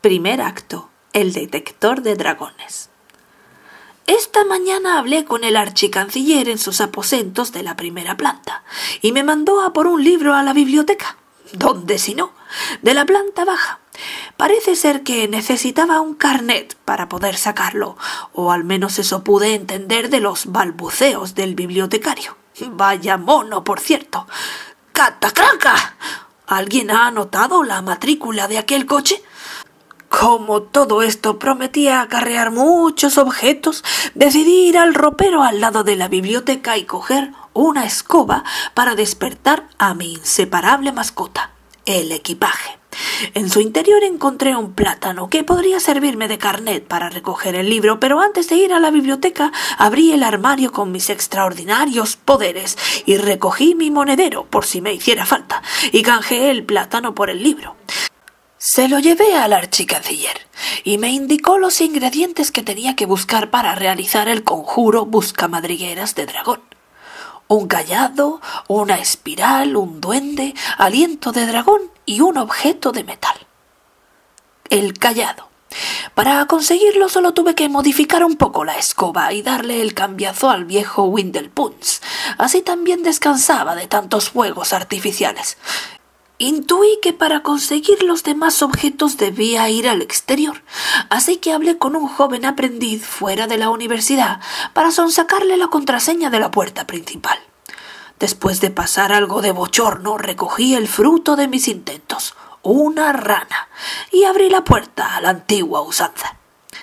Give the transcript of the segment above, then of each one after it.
Primer acto: el detector de dragones. Esta mañana hablé con el archicanciller en sus aposentos de la primera planta y me mandó a por un libro a la biblioteca. ¿Dónde si no? De la planta baja. Parece ser que necesitaba un carnet para poder sacarlo, o al menos eso pude entender de los balbuceos del bibliotecario. Vaya mono, por cierto. ¡Catacraca! ¿Alguien ha anotado la matrícula de aquel coche? Como todo esto prometía acarrear muchos objetos, decidí ir al ropero al lado de la biblioteca y coger una escoba para despertar a mi inseparable mascota, el equipaje. En su interior encontré un plátano que podría servirme de carnet para recoger el libro, pero antes de ir a la biblioteca abrí el armario con mis extraordinarios poderes y recogí mi monedero por si me hiciera falta y canjeé el plátano por el libro. Se lo llevé al archicanciller y me indicó los ingredientes que tenía que buscar para realizar el conjuro buscamadrigueras de dragón. Un cayado, una espiral, un duende, aliento de dragón y un objeto de metal. El cayado. Para conseguirlo solo tuve que modificar un poco la escoba y darle el cambiazo al viejo Windlepunch. Así también descansaba de tantos fuegos artificiales. Intuí que para conseguir los demás objetos debía ir al exterior, así que hablé con un joven aprendiz fuera de la universidad para sonsacarle la contraseña de la puerta principal. Después de pasar algo de bochorno, recogí el fruto de mis intentos, una rana, y abrí la puerta a la antigua usanza.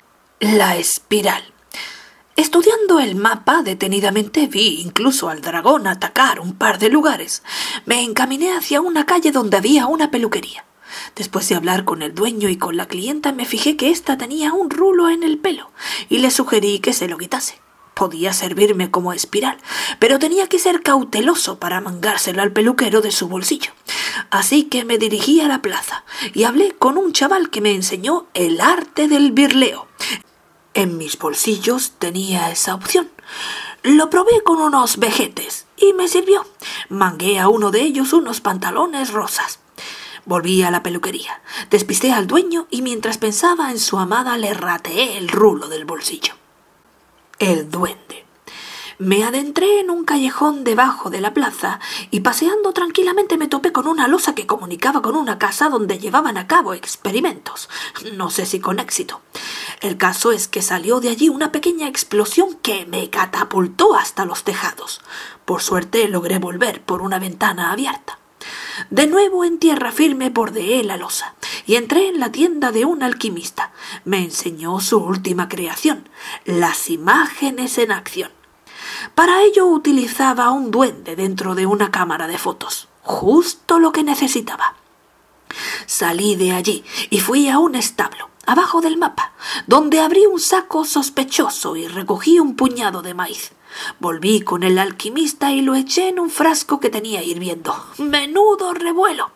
La espiral. Estudiando el mapa detenidamente vi incluso al dragón atacar un par de lugares. Me encaminé hacia una calle donde había una peluquería. Después de hablar con el dueño y con la clienta me fijé que ésta tenía un rulo en el pelo y le sugerí que se lo quitase. Podía servirme como espiral, pero tenía que ser cauteloso para mangárselo al peluquero de su bolsillo. Así que me dirigí a la plaza y hablé con un chaval que me enseñó el arte del birleo. En mis bolsillos tenía esa opción. Lo probé con unos vejetes y me sirvió. Mangué a uno de ellos unos pantalones rosas. Volví a la peluquería, despisté al dueño y mientras pensaba en su amada le rateé el rulo del bolsillo. El duende. Me adentré en un callejón debajo de la plaza y paseando tranquilamente me topé con una losa que comunicaba con una casa donde llevaban a cabo experimentos. No sé si con éxito. El caso es que salió de allí una pequeña explosión que me catapultó hasta los tejados. Por suerte logré volver por una ventana abierta. De nuevo en tierra firme bordeé la losa y entré en la tienda de un alquimista. Me enseñó su última creación, las imágenes en acción. Para ello utilizaba un duende dentro de una cámara de fotos, justo lo que necesitaba. Salí de allí y fui a un establo, abajo del mapa, donde abrí un saco sospechoso y recogí un puñado de maíz. Volví con el alquimista y lo eché en un frasco que tenía hirviendo. ¡Menudo revuelo!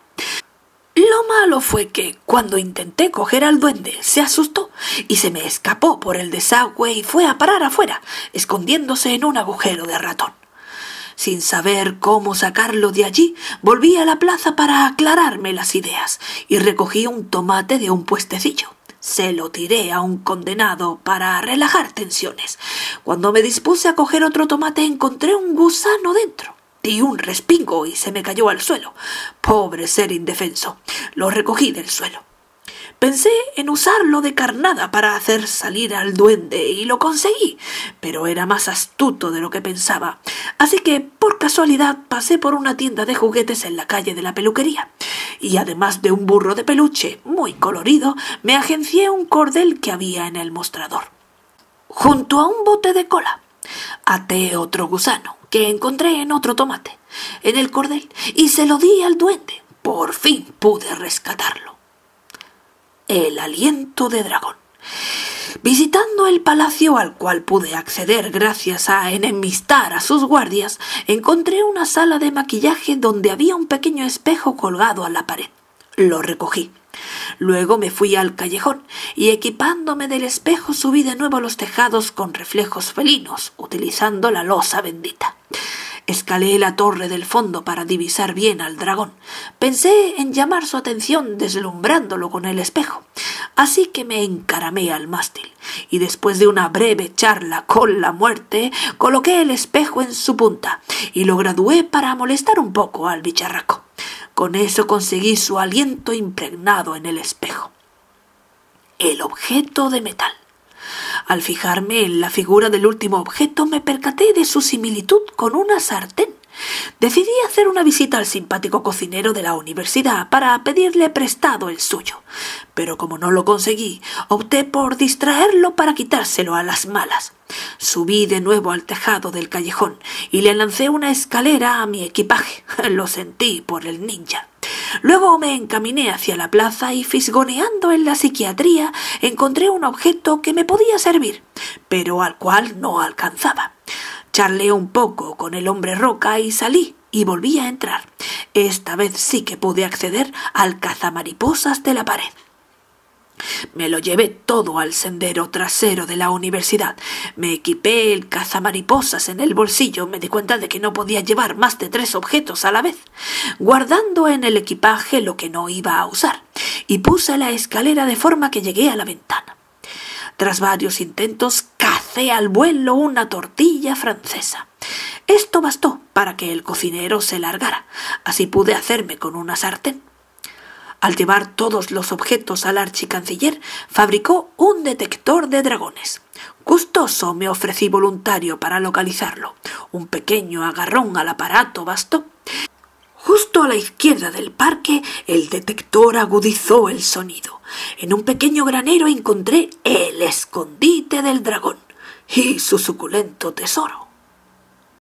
Lo malo fue que, cuando intenté coger al duende, se asustó y se me escapó por el desagüe y fue a parar afuera, escondiéndose en un agujero de ratón. Sin saber cómo sacarlo de allí, volví a la plaza para aclararme las ideas y recogí un tomate de un puestecillo. Se lo tiré a un condenado para relajar tensiones. Cuando me dispuse a coger otro tomate, encontré un gusano dentro. Di un respingo y se me cayó al suelo. Pobre ser indefenso. Lo recogí del suelo. Pensé en usarlo de carnada para hacer salir al duende y lo conseguí, pero era más astuto de lo que pensaba. Así que, por casualidad, pasé por una tienda de juguetes en la calle de la peluquería. Y además de un burro de peluche muy colorido, me agencié un cordel que había en el mostrador. Junto a un bote de cola, até otro gusano que encontré en otro tomate, en el cordel, y se lo di al duende. Por fin pude rescatarlo. El aliento de dragón. Visitando el palacio al cual pude acceder gracias a enemistar a sus guardias, encontré una sala de maquillaje donde había un pequeño espejo colgado a la pared. Lo recogí. Luego me fui al callejón y equipándome del espejo subí de nuevo a los tejados con reflejos felinos, utilizando la losa bendita. Escalé la torre del fondo para divisar bien al dragón. Pensé en llamar su atención deslumbrándolo con el espejo. así que me encaramé al mástil y después de una breve charla con la muerte coloqué el espejo en su punta y lo gradué para molestar un poco al bicharraco. Con eso conseguí su aliento impregnado en el espejo. El objeto de metal. Al fijarme en la figura del último objeto me percaté de su similitud con una sartén. Decidí hacer una visita al simpático cocinero de la universidad para pedirle prestado el suyo, pero como no lo conseguí, opté por distraerlo para quitárselo a las malas. Subí de nuevo al tejado del callejón y le lancé una escalera a mi equipaje. Lo sentí por el ninja. Luego me encaminé hacia la plaza y, fisgoneando en la psiquiatría, encontré un objeto que me podía servir, pero al cual no alcanzaba. Charlé un poco con el hombre roca y salí y volví a entrar. Esta vez sí que pude acceder al cazamariposas de la pared. Me lo llevé todo al sendero trasero de la universidad. Me equipé el cazamariposas en el bolsillo. Me di cuenta de que no podía llevar más de 3 objetos a la vez, guardando en el equipaje lo que no iba a usar, y puse la escalera de forma que llegué a la ventana. Tras varios intentos, cacé al vuelo una tortilla francesa. Esto bastó para que el cocinero se largara. Así pude hacerme con una sartén. Al llevar todos los objetos al archicanciller, fabricó un detector de dragones. Gustoso me ofrecí voluntario para localizarlo. Un pequeño agarrón al aparato bastó. Justo a la izquierda del parque, el detector agudizó el sonido. En un pequeño granero encontré el escondite del dragón y su suculento tesoro.